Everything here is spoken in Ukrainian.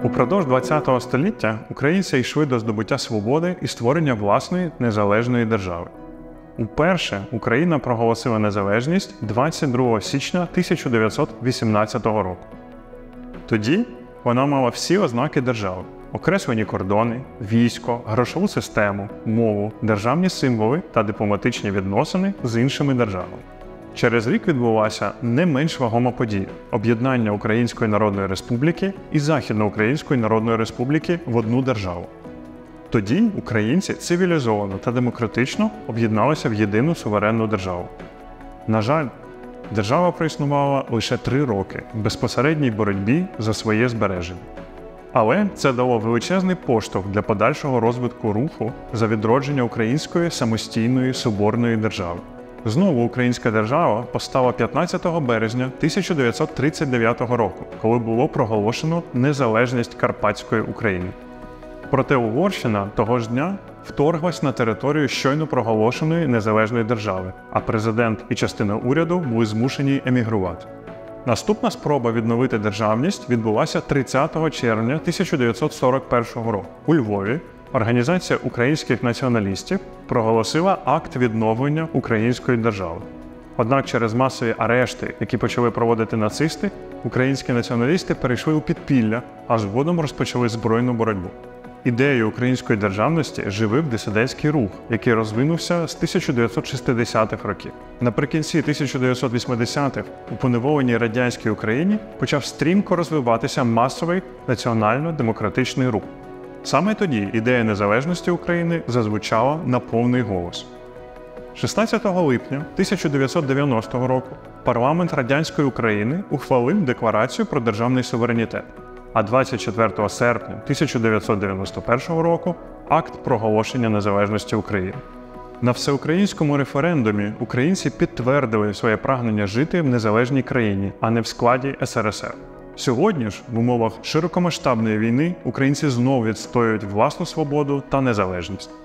Упродовж ХХ століття українці йшли до здобуття свободи і створення власної незалежної держави. Уперше Україна проголосила незалежність 22 січня 1918 року. Тоді вона мала всі ознаки держави – окреслені кордони, військо, грошову систему, мову, державні символи та дипломатичні відносини з іншими державами. Через рік відбулася не менш вагома подія – об'єднання Української Народної Республіки і Західноукраїнської Народної Республіки в одну державу. Тоді українці цивілізовано та демократично об'єдналися в єдину суверенну державу. На жаль, держава проіснувала лише 3 роки в безпосередній боротьбі за своє збереження. Але це дало величезний поштовх для подальшого розвитку руху за відродження української самостійної соборної держави. Знову українська держава постала 15 березня 1939 року, коли було проголошено незалежність Карпатської України. Проте Угорщина того ж дня вторглась на територію щойно проголошеної незалежної держави, а президент і частина уряду були змушені емігрувати. Наступна спроба відновити державність відбулася 30 червня 1941 року. У Львові Організація українських націоналістів проголосила акт відновлення української держави. Однак через масові арешти, які почали проводити нацисти, українські націоналісти перейшли у підпілля, а згодом розпочали збройну боротьбу. Ідеєю української державності живив дисидентський рух, який розвинувся з 1960-х років. Наприкінці 1980-х у поневоленій радянській Україні почав стрімко розвиватися масовий національно-демократичний рух. Саме тоді ідея незалежності України зазвучала на повний голос. 16 липня 1990 року парламент радянської України ухвалив Декларацію про державний суверенітет, а 24 серпня 1991 року – акт проголошення незалежності України. На всеукраїнському референдумі українці підтвердили своє прагнення жити в незалежній країні, а не в складі СРСР. Сьогодні ж, в умовах широкомасштабної війни, українці знову відстоюють власну свободу та незалежність.